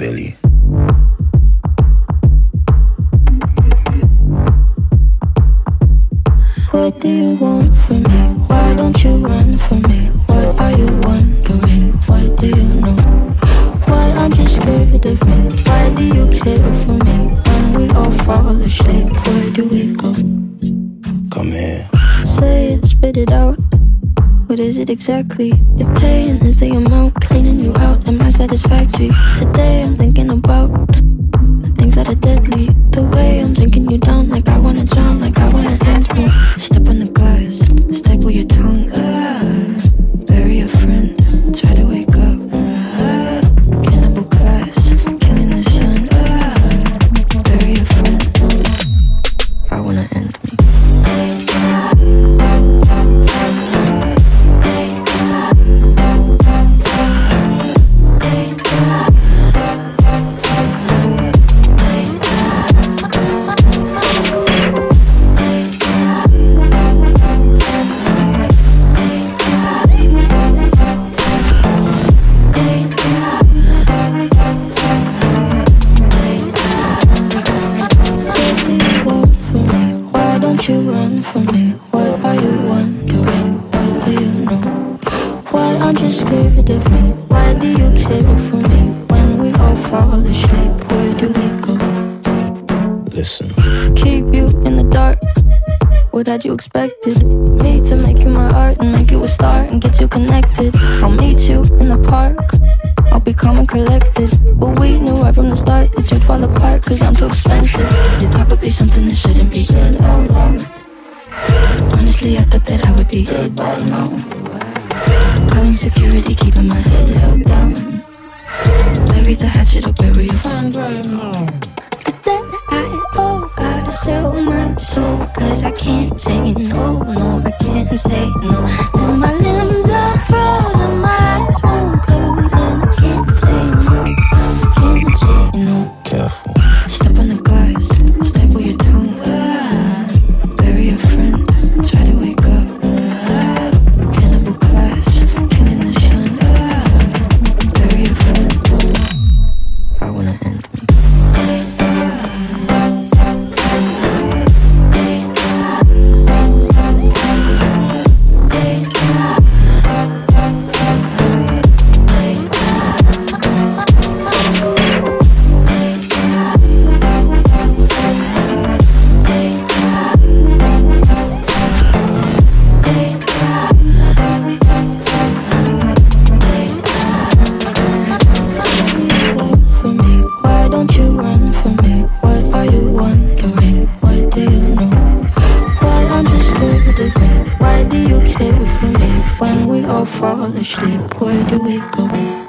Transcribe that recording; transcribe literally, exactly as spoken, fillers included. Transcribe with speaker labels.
Speaker 1: Billy.
Speaker 2: What do you want from me? Why don't you run from me? What are you wondering? What do you know? Why aren't you scared of me? Why do you care for me? When we all fall asleep, where do we go?
Speaker 1: Come here.
Speaker 2: Say it, spit it out. What is it exactly? Your pain is the amount cleaning you out. Am I satisfactory? Today I'm thinking about the things that are deadly. The way I'm drinking you down, like I wanna drown, like I wanna end me. Step on the glass, staple your tongue. Ah, bury a friend, try to wake up. Ah, cannibal class, killing the sun. Ah, bury a friend, I wanna end me. You run from me. What are you wondering? What do you know? Why aren't you scared of me? Why do you care for me? When we all fall asleep, where do we go?
Speaker 1: Listen.
Speaker 2: Keep you in the dark. What had you expected? Me to make you my art and make you a star and get you connected. I'll meet you in the park. I'll be calm and collected. But we knew right from the start that you'd fall apart, cause I'm too expensive. Your talk would be something that shouldn't be said out loud. Honestly, I thought that I would be dead by now. Calling security, keeping my head held down. Bury the hatchet or bury your friend right now.
Speaker 3: The debt I owe, gotta sell my soul, cause I can't say no, no, I can't say no. Then my limbs are frozen, my eyes won't close, and I can't say no, can't say no.
Speaker 1: Careful.
Speaker 2: Step on the glass, staple your tongue. Ah, bury a friend, try to wake up. Ah, cannibal class, killing the sun. Ah, bury a friend, I wanna end me. Why do you care for me? When we all fall asleep, where do we go?